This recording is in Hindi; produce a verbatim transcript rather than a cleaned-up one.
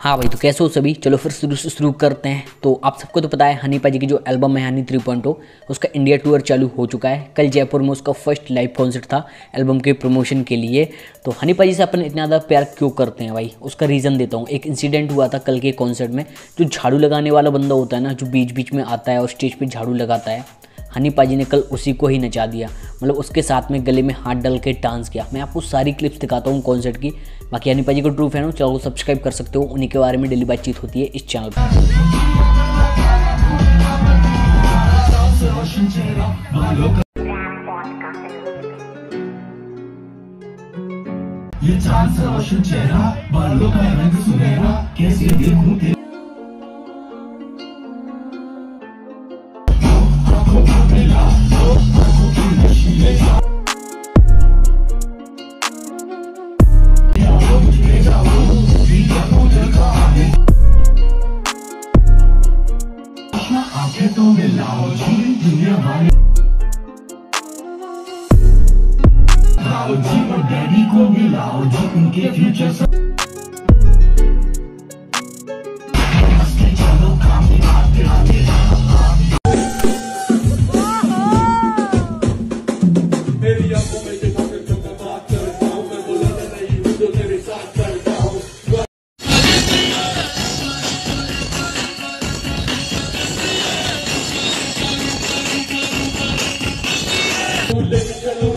हाँ भाई, तो कैसे हो सभी। चलो फिर शुरू से शुरू करते हैं। तो आप सबको तो पता है हनी पाजी की जो एल्बम है हनी थ्री पॉइंट ओ, उसका इंडिया टूर चालू हो चुका है। कल जयपुर में उसका फर्स्ट लाइव कॉन्सर्ट था एल्बम के प्रमोशन के लिए। तो हनी पाजी से अपन इतना ज़्यादा प्यार क्यों करते हैं भाई, उसका रीज़न देता हूँ। एक इंसिडेंट हुआ था कल के कॉन्सर्ट में। जो झाड़ू लगाने वाला बंदा होता है ना, जो बीच बीच में आता है और स्टेज पर झाड़ू लगाता है, हनी पाजी ने कल उसी को ही नचा दिया। मतलब उसके साथ में गले में हाथ डाल के डांस किया। मैं आपको सारी क्लिप्स दिखाता हूँ कॉन्सर्ट की। बाकी हनी पाजी को ट्रू फैन हो, चलो सब्सक्राइब कर सकते हो। उन्हीं के बारे में डेली बातचीत होती है इस चैनल पर। ये चांद सा रोशन चेहरा, बालों का रंग सुनहरा, कैसे देखूं तेरे आंखों का मिला, आंखों की नशीले आंखें तो मिलाओ जी दुनिया वाली जी और डैडी को मिलाओ जी उनके फ्यूचर से चलो काम की बात आगे मेरी आंखों में जो मैं बात करता हूँ, मैं बोला नहीं हूँ जो तेरे साथ करता हूँ। Let me tell you